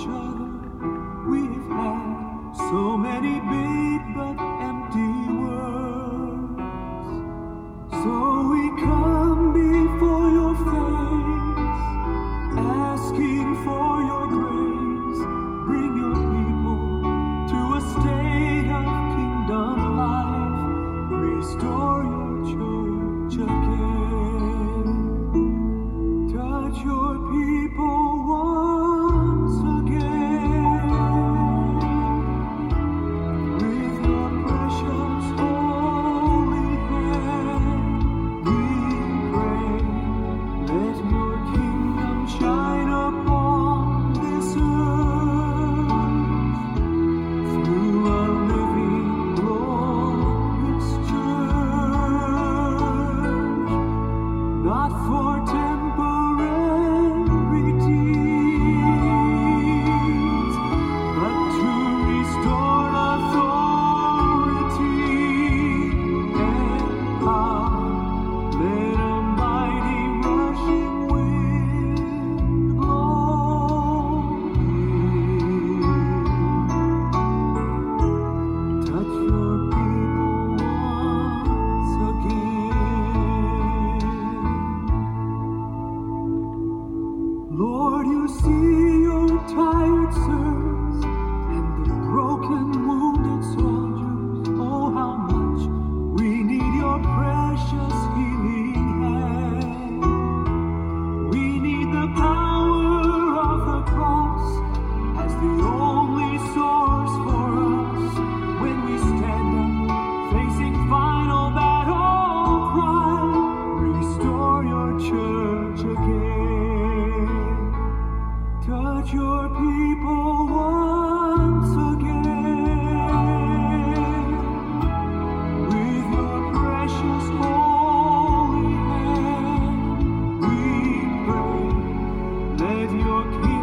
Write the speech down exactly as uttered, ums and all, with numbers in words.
each other. We've had so many big but empty words. So we come before your face, asking for your grace. Bring your people to a state of kingdom life. Restore your church again. Touch your people once again. With your precious holy hand, we pray. Let your kingdom shine upon this earth through a living, glorious church, not for temporary deeds, but to restore authority and power. Let a mighty rushing wind blow here. Touch your people once again. Lord, you see your tired servants and the broken, wounded soldiers. Oh, how much we need your precious healing hand. We need the power of the cross as the only source for us when we stand up facing final battle cry. Restore your church again. Touch your people once again. With your precious holy hand, we pray. Let your kingdom